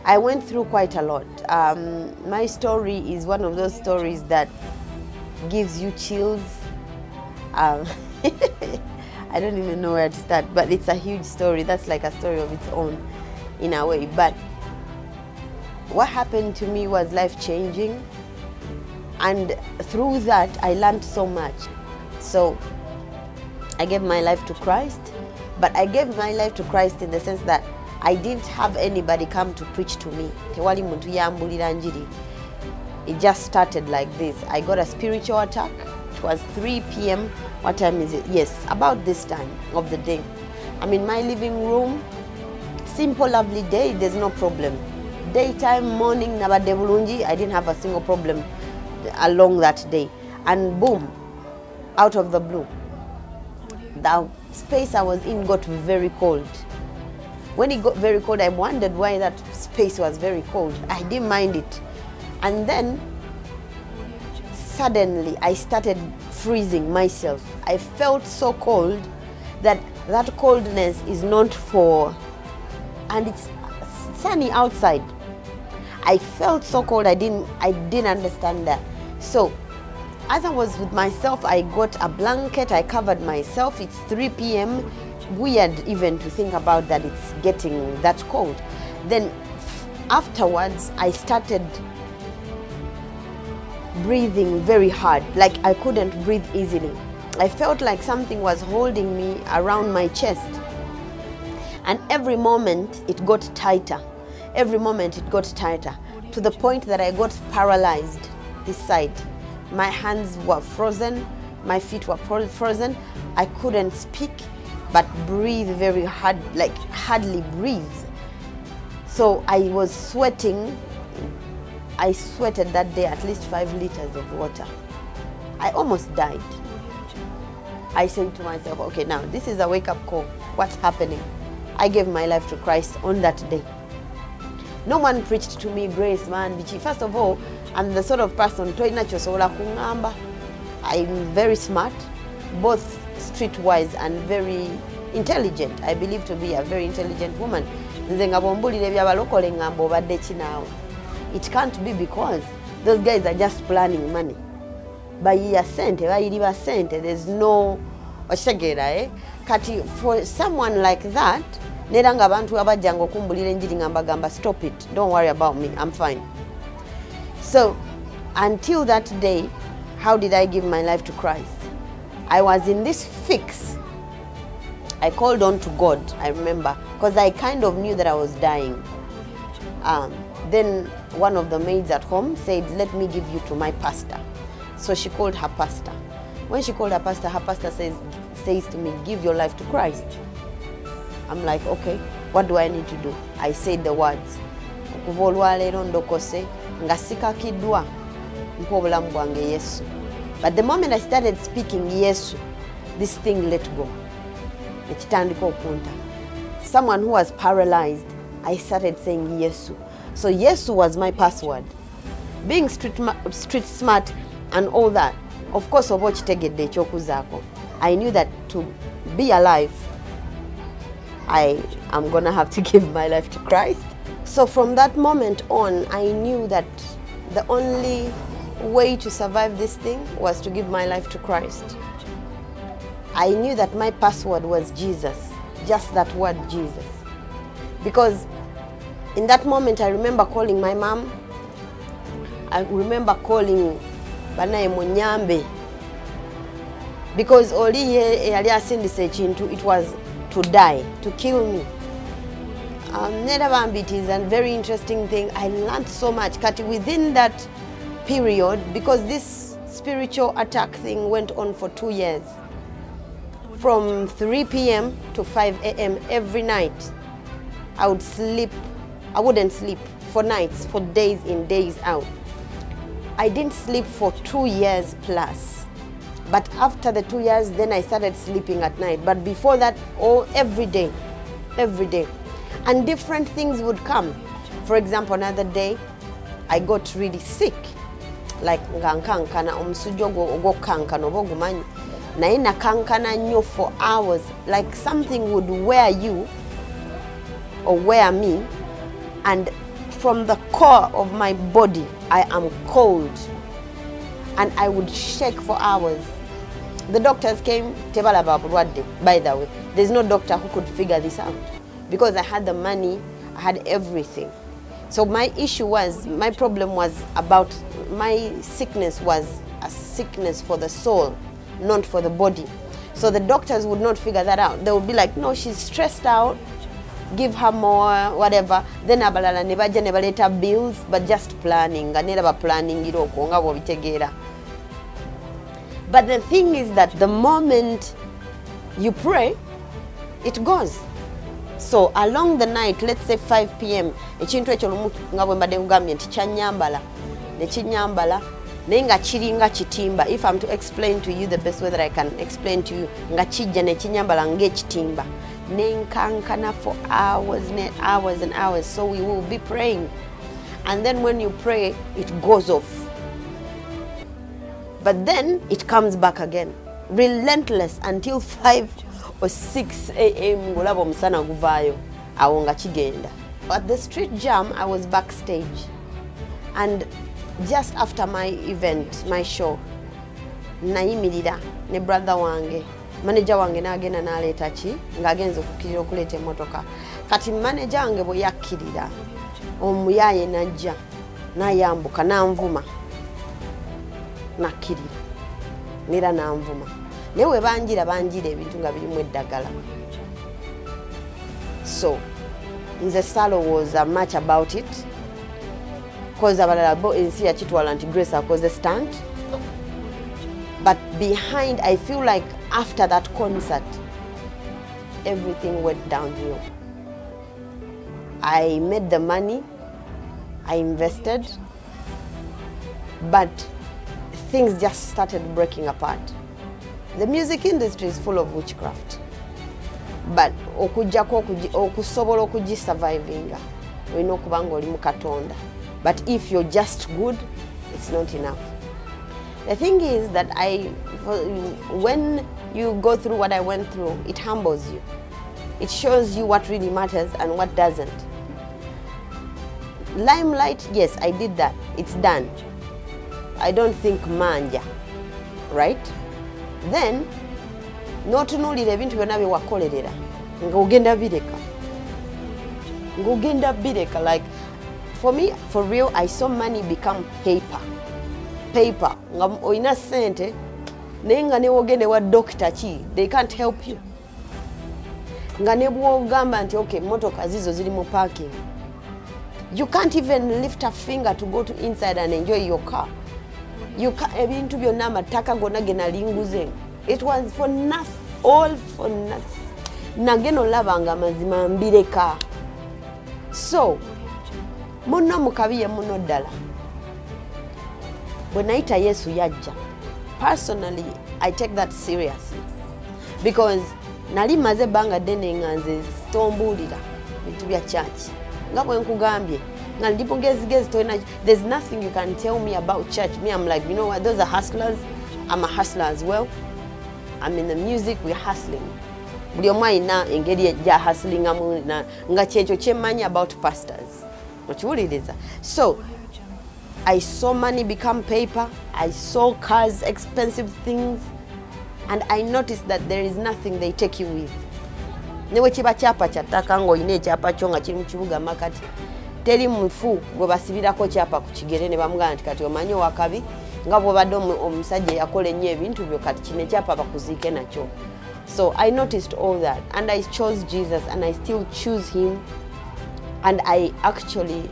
I went through quite a lot. My story is one of those stories that gives you chills. I don't even know where to start, but it's a huge story. That's like a story of its own in a way. But what happened to me was life-changing, and through that I learned so much. So I gave my life to Christ, but I gave my life to Christ in the sense that I didn't have anybody come to preach to me. It just started like this. I got a spiritual attack. It was 3 p.m. What time is it? Yes, about this time of the day. I'm in my living room. Simple, lovely day. There's no problem. Daytime, morning, I didn't have a single problem along that day. And boom, out of the blue, the space I was in got very cold. When it got very cold, I wondered why that space was very cold. I didn't mind it. And then suddenly I started freezing myself. I felt so cold that coldness is not for, and it's sunny outside. I felt so cold, I didn't understand that. So as I was with myself, I got a blanket, I covered myself. It's 3 p.m. Weird even to think about that it's getting that cold. Then afterwards, I started breathing very hard, like I couldn't breathe easily. I felt like something was holding me around my chest. And every moment it got tighter. Every moment it got tighter, to the point that I got paralyzed this side. My hands were frozen, my feet were frozen. I couldn't speak, but breathe very hard, like hardly breathe. So I was sweating. I sweated that day at least 5 liters of water. I almost died. I said to myself, okay, now this is a wake-up call. What's happening? I gave my life to Christ on that day. No one preached to me, Grace, man. First of all, I'm the sort of person, I'm very smart, both streetwise and very intelligent. I believe to be a very intelligent woman. It can't be because those guys are just planning money. There's no for someone like that, stop it, don't worry about me, I'm fine. So until that day, how did I give my life to Christ? I was in this fix. I called on to God, I remember, because I kind of knew that I was dying. Then one of the maids at home said, let me give you to my pastor. So she called her pastor. When she called her pastor says to me, give your life to Christ. I'm like, okay, what do I need to do? I said the words. But the moment I started speaking Yesu, this thing let go. Someone who was paralyzed, I started saying Yesu. So Yesu was my password. Being street smart and all that, of course, I knew that to be alive, I am gonna have to give my life to Christ. So from that moment on, I knew that the only way to survive this thing was to give my life to Christ. I knew that my password was Jesus, just that word Jesus. Because in that moment, I remember calling my mom. I remember calling Banaye Munyambe. Because it was to die, to kill me. It is a very interesting thing. I learned so much. Within that period, because this spiritual attack thing went on for 2 years, from 3 p.m. to 5 a.m. every night, I would sleep. I wouldn't sleep for nights, for days in, days out. I didn't sleep for 2 years plus. But after the 2 years, then I started sleeping at night. But before that, every day. And different things would come. For example, another day, I got really sick. Like ngankankana omusujo go kankana obogumanyi. Na ina kankana nyo for hours. Like something would wear you or wear me, and from the core of my body, I am cold. And I would shake for hours. The doctors came, by the way. There's no doctor who could figure this out. Because I had the money, I had everything. So my problem was about, my sickness was a sickness for the soul, not for the body. So the doctors would not figure that out. They would be like, no, she's stressed out, give her more, whatever. Then abalala nebaja nebaleta bills, but just planning. But the thing is that the moment you pray, it goes. So along the night, let's say 5 p.m., ekintu ekyo nga bwe mbadde nkugambye nti kyanyambala ne kinyambala naye nga kiringa kitimba. If I'm to explain to you the best way that I can explain to you, nga kijja ne kinyambala ng'ekitimba nenkankana for hours and hours and hours. So we will be praying, and then when you pray, it goes off. But then it comes back again, relentless, until 5 or 6 a.m. ngolaba omusana guvaayo awo nga kigenda. At the street jam, I was backstage, and just after my event, my show, nayimirira ne brother wange, manager wange n'agenda n'aleeta ki ng'agenze okukkirira okuleeta emmotoka. Kati manager wange bwe yakkirira, omuyaaye n'ajja n'ayambuka n'anvuma, nakkirira n'era n'anvuma. Naye we banjira ebintu nga birimu eddagala. So nze saalowooza much about it, because abalala bo ensi yakitwala nti Grace akoze stunt. But behind, I feel like after that concert, everything went downhill. I made the money, I invested, but things just started breaking apart. The music industry is full of witchcraft. But okusobola okugisurvivinga olina okuba nga oli mu Katonda. But if you're just good, it's not enough. The thing is that when you go through what I went through, it humbles you. It shows you what really matters and what doesn't. Limelight, yes, I did that. It's done. I don't think manja, right? Then, n'otunuulira ebintu byonna bye wakolerera ng'ogenda bireka. Like, for me, for real, I saw money become paper. Nga oyina sente naye nga ne wogende wa doctor ki, they can't help you. Nga ne bwogamba nti okay, motoka zizo ziri mu parking, you can't even lift a finger to go to inside and enjoy your car. Ebintu byonna amataka gonna genalinguze. It was for nothing, all for nothing. Nageno labanga mazima mbireka. So, muno mukabiye muno ddala. When I naita Yesu yajja, personally, I take that seriously. Because nali maze banga dene nganze stombulira bintu bya church. Nga bwe nkugambye, nga ndipo ngezi toina, there's nothing you can tell me about church. Me, I'm like, you know what, those are hustlers. I'm a hustler as well. I'm in the music, we're hustling. Buli omu alina engeri ejja hustlingamu nga kyekyo kyemmanyi about pastors. Okiwuliriza. So, I saw money become paper. I saw cars, expensive things. And I noticed that there is nothing they take you with. Newe kiba kyapa kya ttaka ng'olina ekyapa kyo nga kiri mu kibuga makati. Teri mufu gwe basibirako kyapa ku kigere ne bamugamba nti kati omanyi wakabi nga bw'obadde omusajja yakola ennyo ebintu byo kati kino ekyapa bakuziike nakyo. So I noticed all that, and I chose Jesus, and I still choose him, and I actually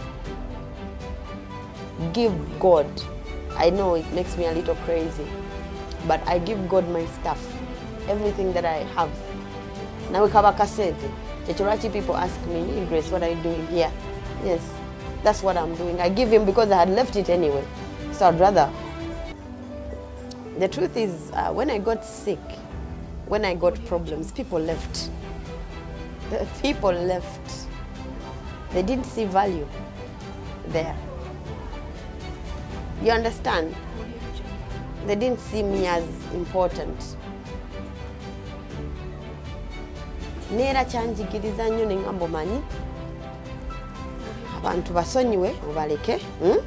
give God, I know it makes me a little crazy, but I give God my stuff, everything that I have. Now people ask me, hey Grace, what are you doing here? Yes, that's what I'm doing. I give him because I had left it anyway. So I'd rather. The truth is, when I got sick, when I got problems, people left. The people left. They didn't see value there. You understand? They didn't see me as important. Neera kyanjigiriza nnyo ne ngamba omanyi abantu basonyiwe obaleke.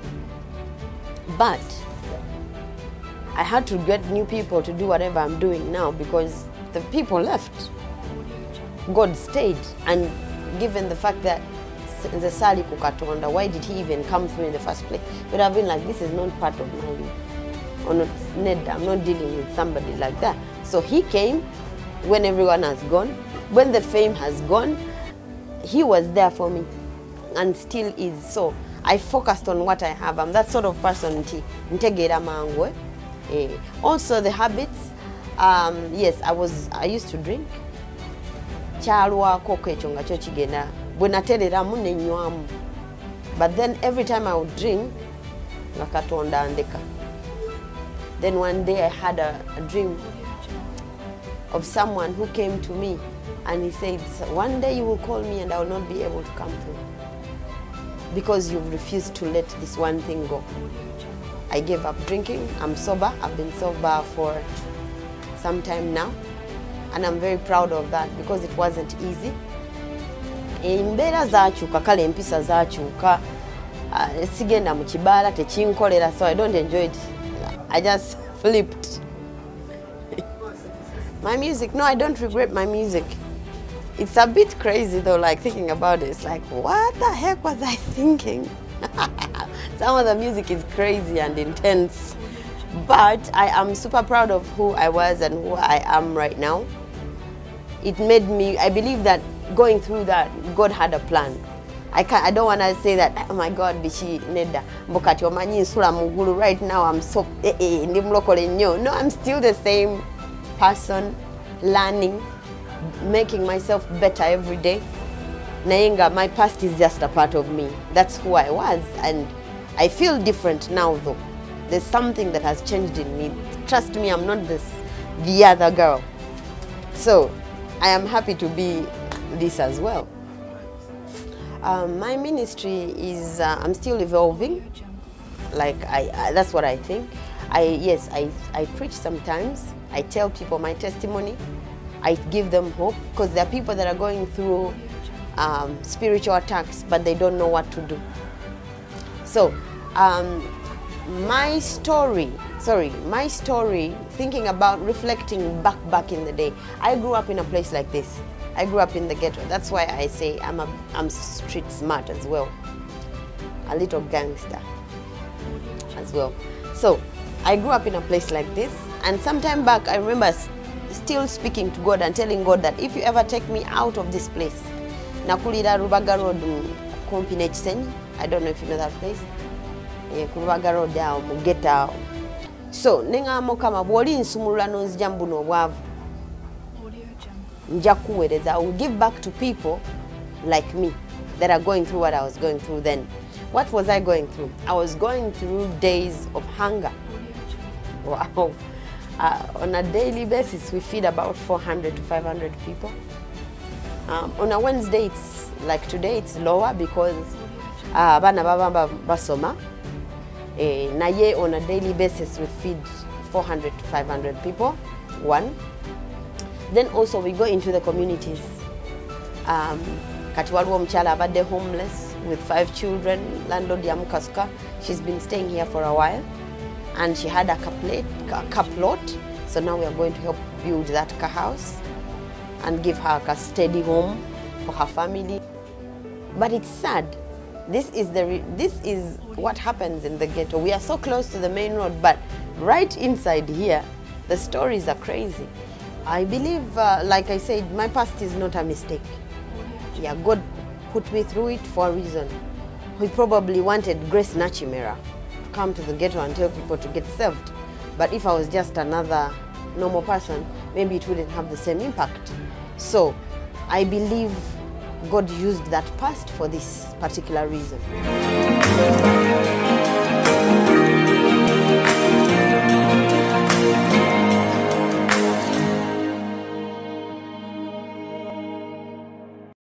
But I had to get new people to do whatever I'm doing now because the people left. God stayed, and given the fact that the Sali Kukatonda, why did he even come through in the first place? But I've been like, this is not part of my, or not, I'm not dealing with somebody like that. So he came when everyone has gone, when the fame has gone, he was there for me and still is. So I focused on what I have. I'm that sort of person. Also the habits, yes, I used to drink. But then every time I would drink, then one day I had a dream of someone who came to me and he said, one day you will call me and I will not be able to come through because you've refused to let this one thing go. I gave up drinking. I'm sober. I've been sober for some time now, and I'm very proud of that because it wasn't easy. Embeera zaakyuka kale empisa zaakyuka sigenda mu kibaala tekinkolera, so I don't enjoy it. I just flipped. My music, no, I don't regret my music. It's a bit crazy though, like thinking about it. It's like, what the heck was I thinking? Some of the music is crazy and intense, but I am super proud of who I was and who I am right now. It made me, I believe that going through that, God had a plan. I don't want to say that, oh my God, bishi neda mbokati omanyi nsula mugulu right now I'm so ndi mulokole nnyo. No, I'm still the same person, learning, making myself better every day. Nayenga, my past is just a part of me. That's who I was, and I feel different now though. There's something that has changed in me. Trust me, I'm not the other girl. So I am happy to be this as well. My ministry is, I'm still evolving. Like that's what I think. Yes, I preach sometimes. I tell people my testimony. I give them hope because there are people that are going through spiritual attacks, but they don't know what to do. So my story, thinking about reflecting back in the day, I grew up in a place like this. I grew up in the ghetto. That's why I say I'm street smart as well. A little gangster as well. So I grew up in a place like this, and some time back I remember still speaking to God and telling God that if you ever take me out of this place, Nakulira Rubaga Road, Kompine Chisenyi, I don't know if you know that place. Rubaga Road down, Mugeta. So, Nenga Mokama, Woli in Sumulanos Jambuno Wav Njakuwedeza. I will give back to people like me that are going through what I was going through then. What was I going through? I was going through days of hunger. Wow. On a daily basis, we feed about 400 to 500 people. On a Wednesday, it's like today, it's lower because bana baba basoma. Naye on a daily basis, we feed 400 to 500 people. One. Then also we go into the communities. Katiwalu mchala abade homeless with 5 children. Landlord ya Mukasuka. She's been staying here for a while, and she had a plot. So now we are going to help build that house and give her a steady home for her family. But it's sad. This is what happens in the ghetto. We are so close to the main road, but right inside here, the stories are crazy. I believe, like I said, my past is not a mistake. Yeah, God put me through it for a reason. He probably wanted Grace Nachimera to come to the ghetto and tell people to get saved. But if I was just another normal person, maybe it wouldn't have the same impact. So I believe God used that past for this particular reason.